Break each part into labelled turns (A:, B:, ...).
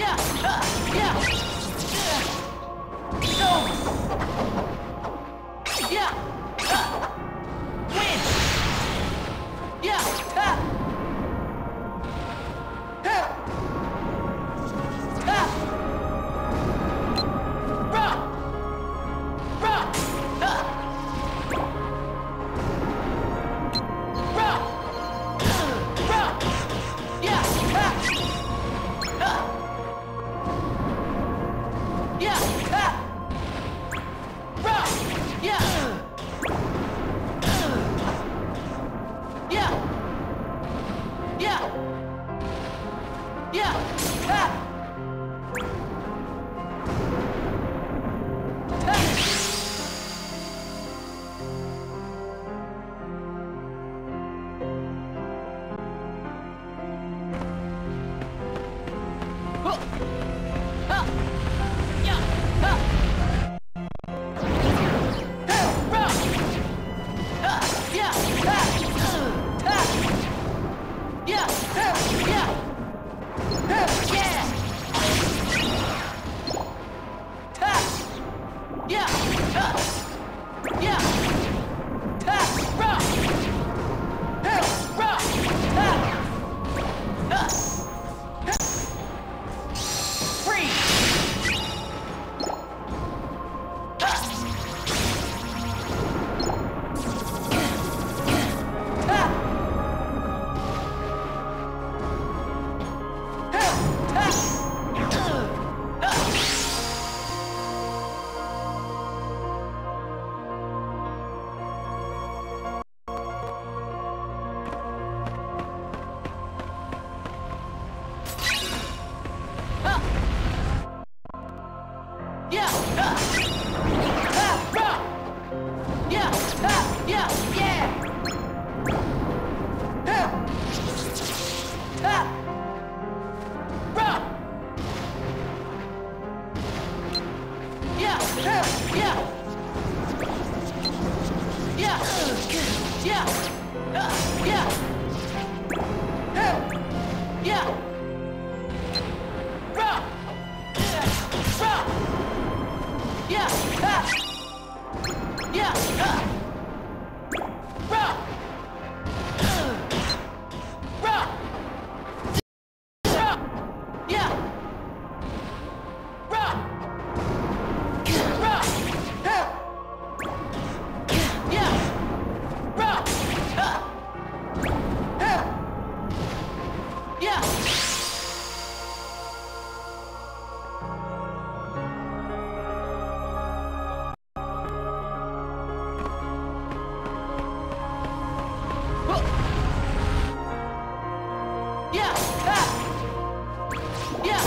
A: Yeah!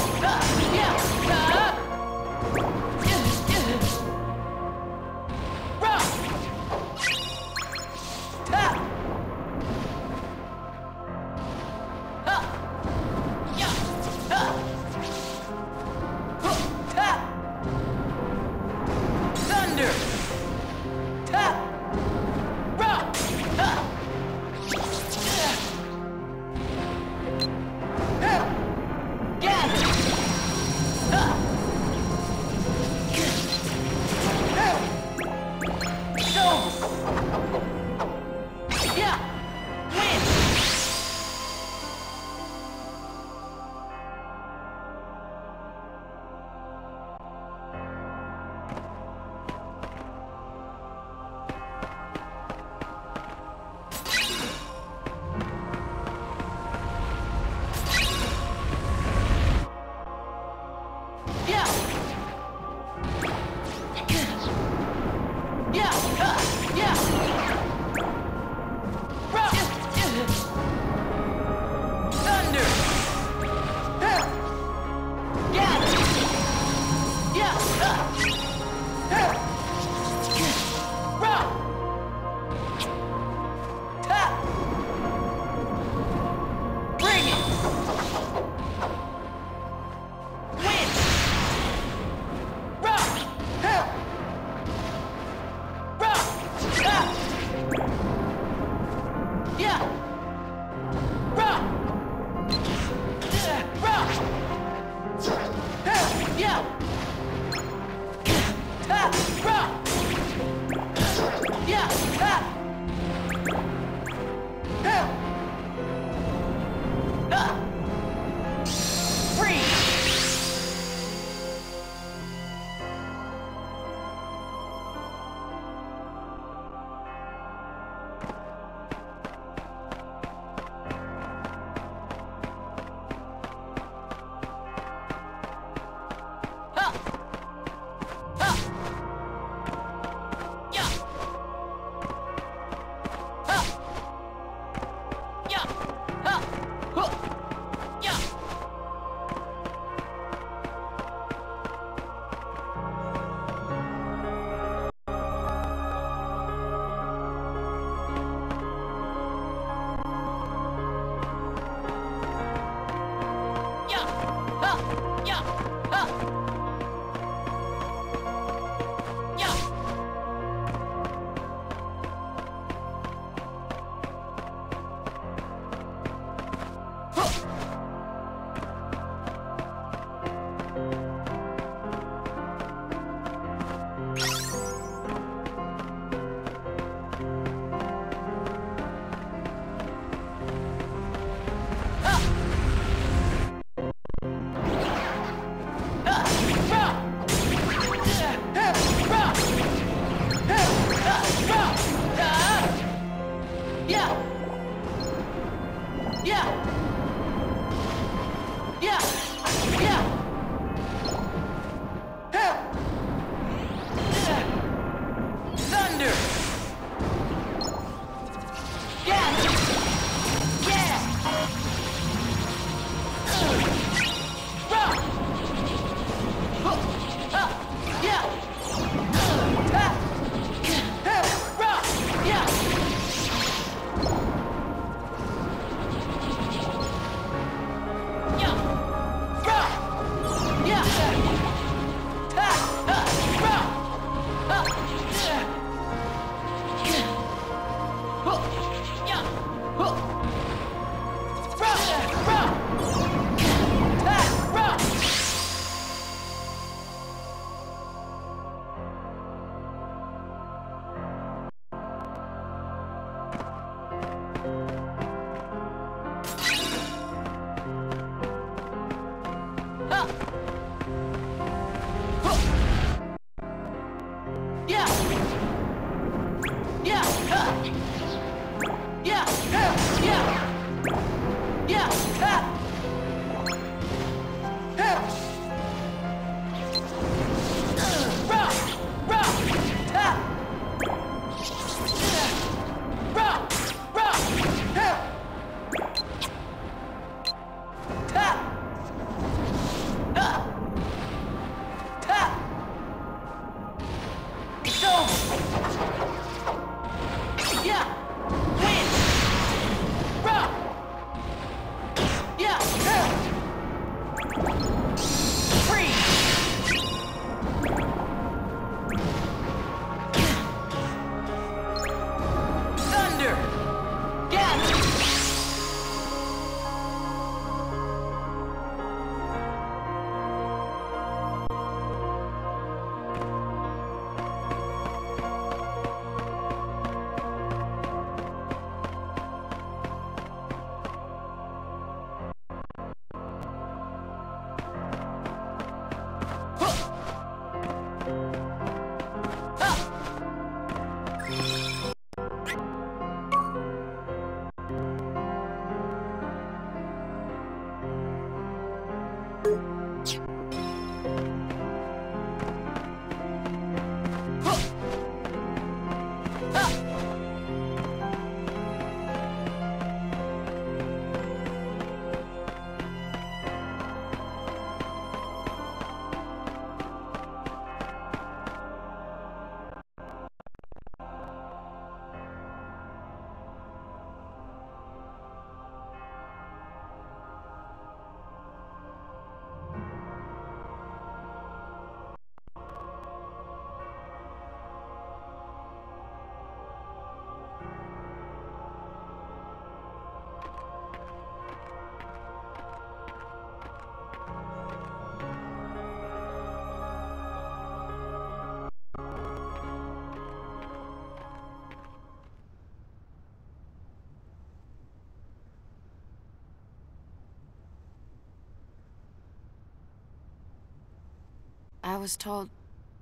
A: I was told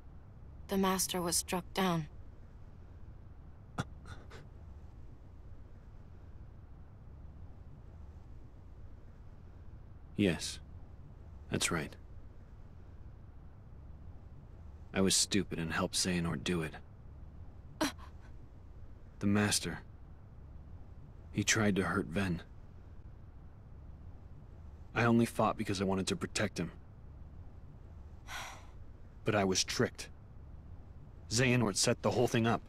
A: the Master was struck down.
B: Yes, that's right. I was stupid and helped Xehanort do it. The Master. He tried to hurt Ven. I only fought because I wanted to protect him. But I was tricked. Xehanort set the whole thing up.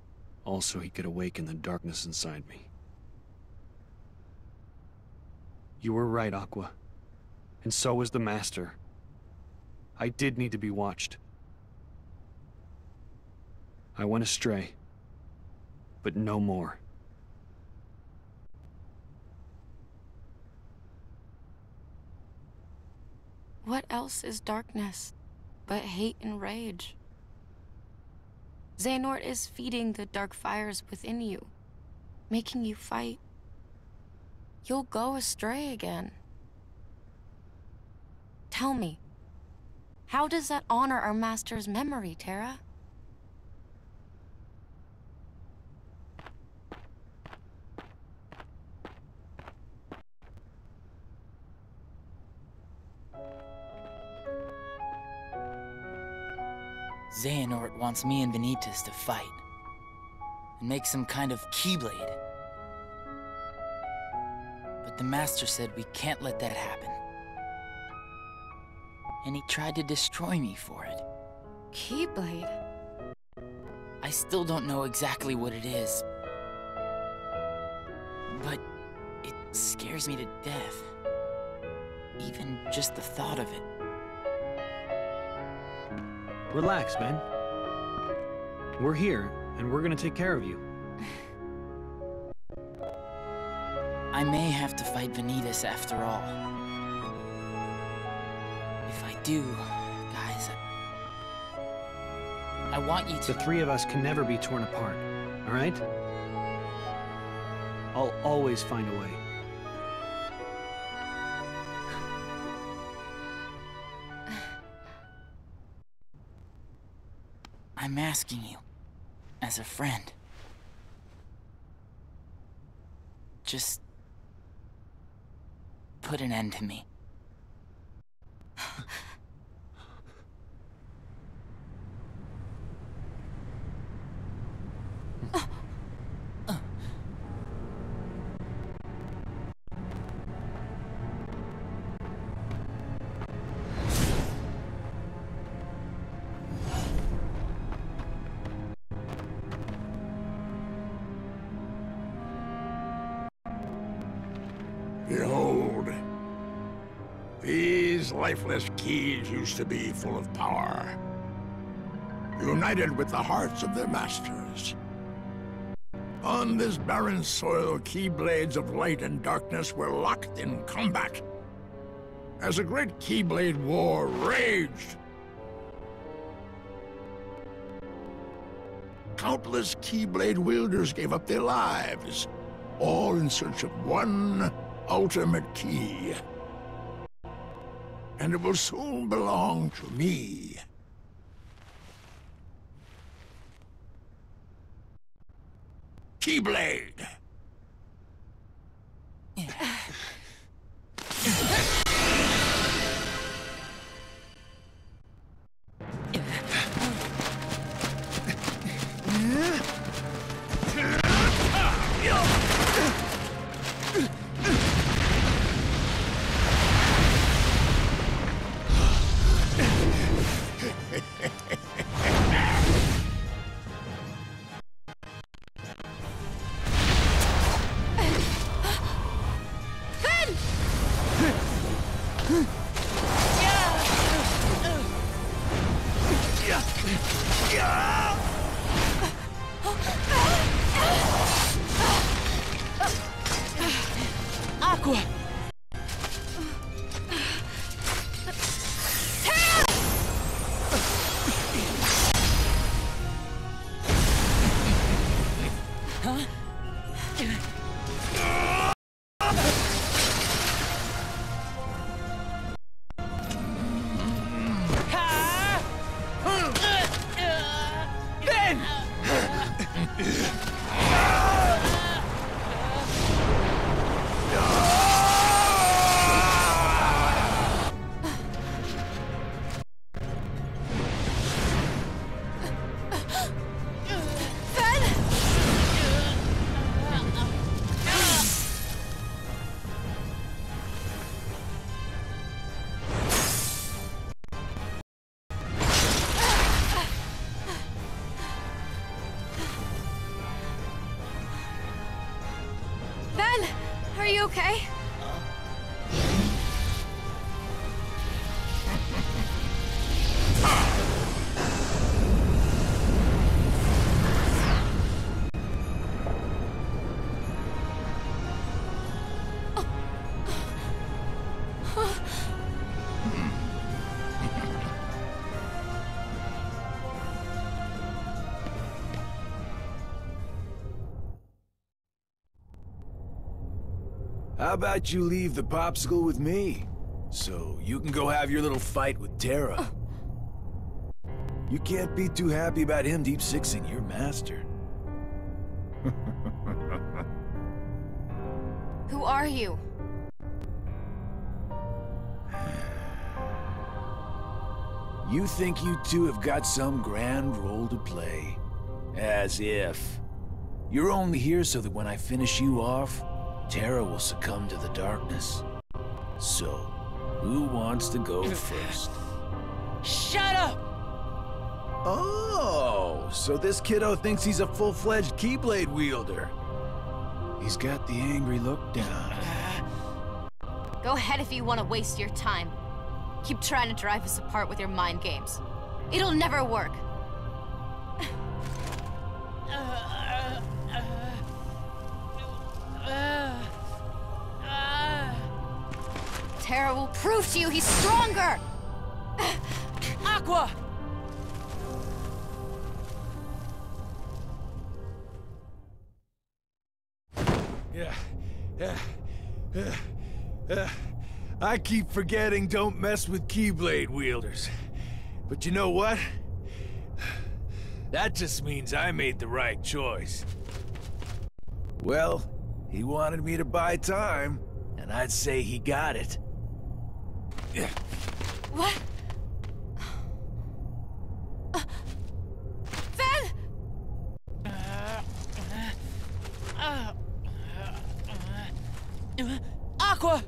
B: Also, he could awaken the darkness inside me. You were right, Aqua. And so was the Master. I did need to be watched. I went astray. But no more.
A: What else is darkness but hate and rage? Xehanort is feeding the dark fires within you, making you fight. You'll go astray again. Tell me, how does that honor our master's memory, Terra?
C: Xehanort wants me and Vanitas to fight. And make some kind of Keyblade. But the Master said we can't let that happen. And he tried to destroy me for it.
A: Keyblade?
C: I still don't know exactly what it is. But it scares me to death. Even just the thought of it.
B: Relax, man. We're here, and we're gonna take care of you.
C: I may have to fight Vanitas after all. If I do, guys, I want you to...
B: The three of us can never be torn apart, all right? I'll always find a way.
C: I'm asking you, as a friend. Just... put an end to me.
D: Behold, these lifeless keys used to be full of power, united with the hearts of their masters. On this barren soil, Keyblades of light and darkness were locked in combat. As a great Keyblade war raged, countless Keyblade wielders gave up their lives, all in search of one ultimate key. And it will soon belong to me. Keyblade!
C: Aqua!
A: Ben! Are you okay?
E: How about you leave the popsicle with me? So you can go have your little fight with Terra. You can't be too happy about him deep sixing your master.
A: Who are you?
E: You think you two have got some grand role to play. As if. You're only here so that when I finish you off, Terra will succumb to the darkness. So, who wants to go first?
C: Shut up!
E: Oh, so this kiddo thinks he's a full-fledged Keyblade wielder. He's got the angry look down.
A: Go ahead if you want to waste your time. Keep trying to drive us apart with your mind games. It'll never work. Terra will prove to you he's stronger!
C: Aqua!
E: I keep forgetting don't mess with Keyblade wielders. But you know what? That just means I made the right choice. Well, he wanted me to buy time, and I'd say he got it.
A: What? Ven!
C: Aqua!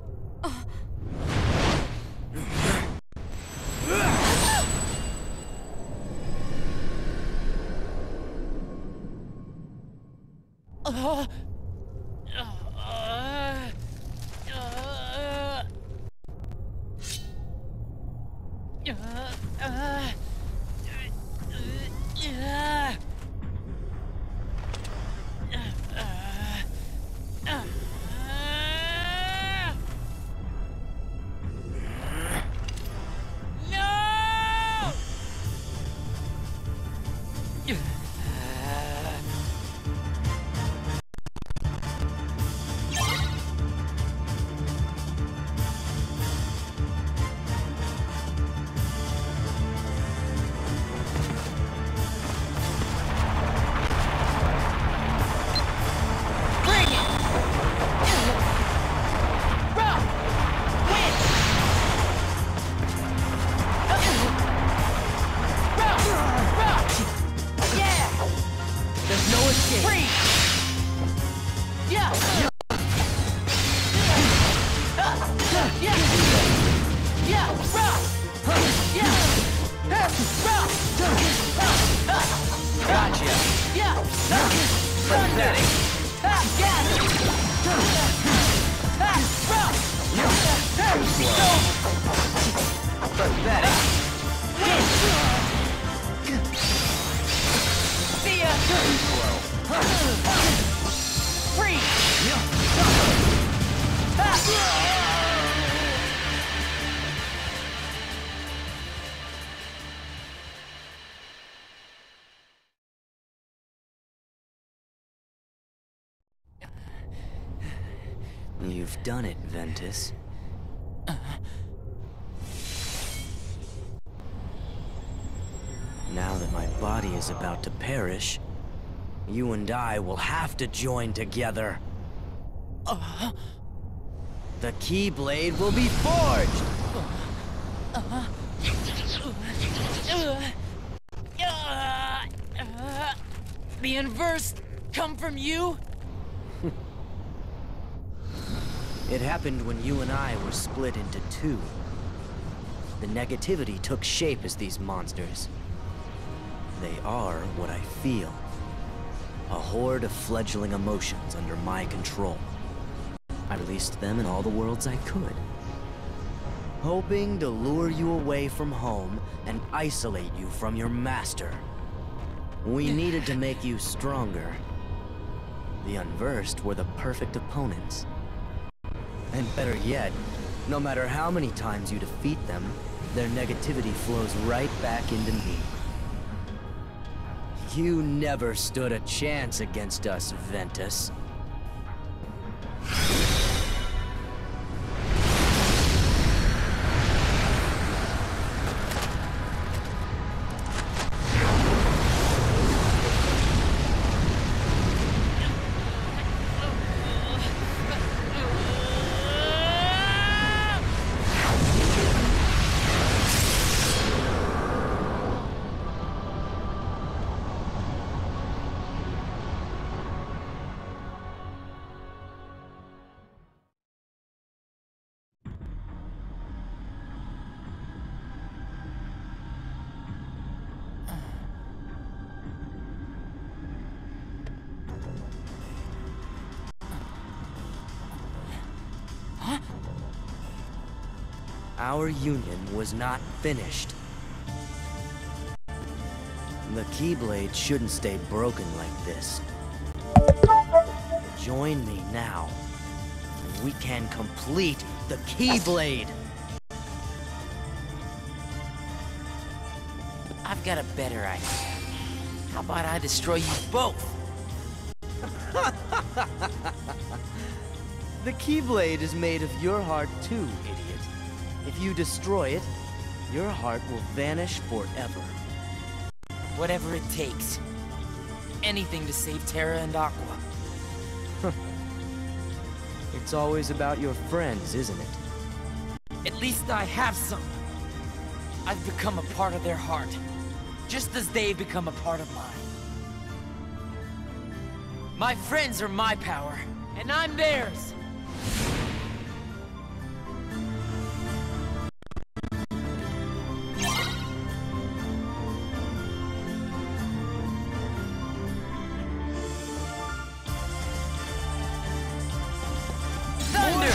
F: You've done it, Ventus. Now that my body is about to perish, you and I will have to join together. The Keyblade will be forged!
C: The inverse come from you?
F: It happened when you and I were split into two. The negativity took shape as these monsters. They are what I feel. A horde of fledgling emotions under my control. I released them in all the worlds I could. Hoping to lure you away from home and isolate you from your master. We needed to make you stronger. The Unversed were the perfect opponents. And better yet, no matter how many times you defeat them, their negativity flows right back into me. You never stood a chance against us, Ventus. Our union was not finished. The Keyblade shouldn't stay broken like this. Join me now, and we can complete the Keyblade!
C: I've got a better idea. How about I destroy you both?
F: The Keyblade is made of your heart too, idiot. If you destroy it, your heart will vanish forever.
C: Whatever it takes. Anything to save Terra and Aqua.
F: It's always about your friends, isn't it?
C: At least I have some. I've become a part of their heart, just as they've become a part of mine. My friends are my power, and I'm theirs. Thunder!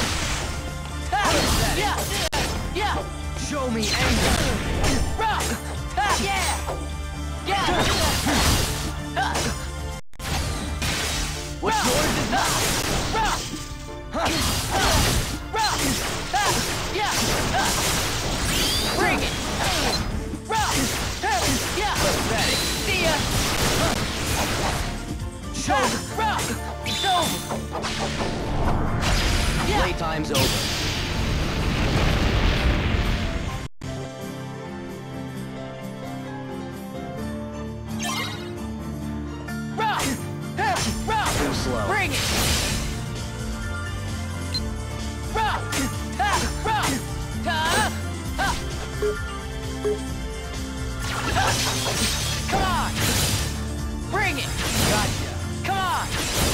C: Yeah!
F: Show me anger!
C: Rock! Yeah!
F: What's yours is mine!
C: Rock! Yeah! Bring it! Rock! Yeah!
F: Pathetic!
C: See ya!
F: Show me!
C: Rock! It's over! Yeah!
F: Playtime's over.
C: Rock! Rock!
F: Too slow.
C: Bring it! Rock! Rock! Come on! Bring it!
F: Gotcha.
C: Come on!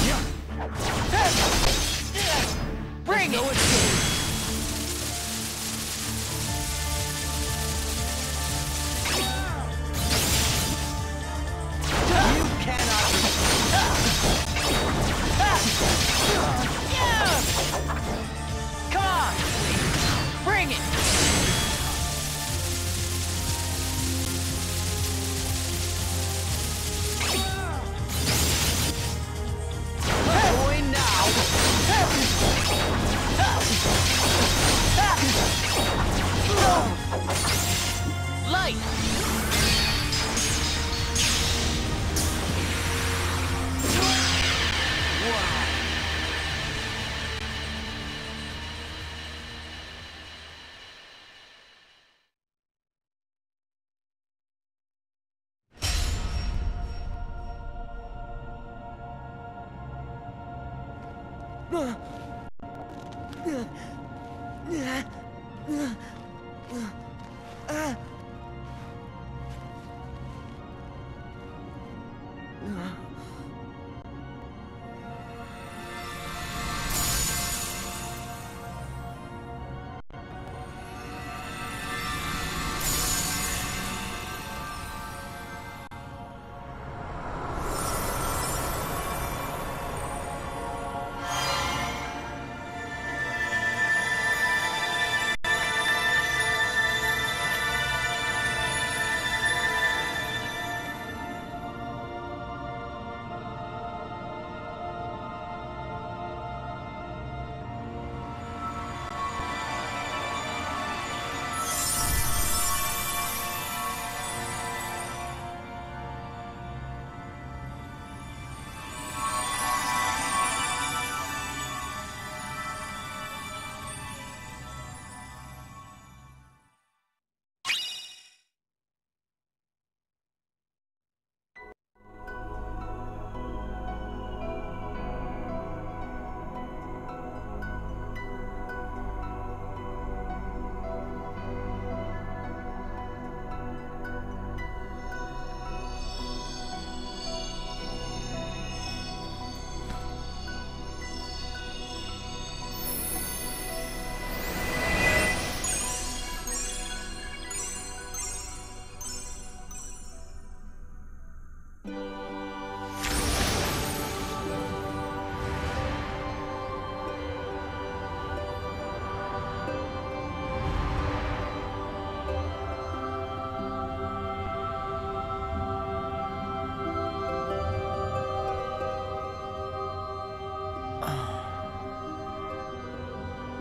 C: Bring it!
F: You cannot...
C: Come on! Bring it!
F: Join now!
C: Light!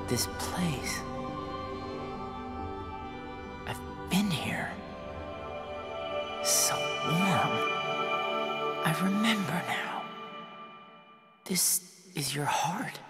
C: This place. I've been here. So warm. I remember now. This is your heart.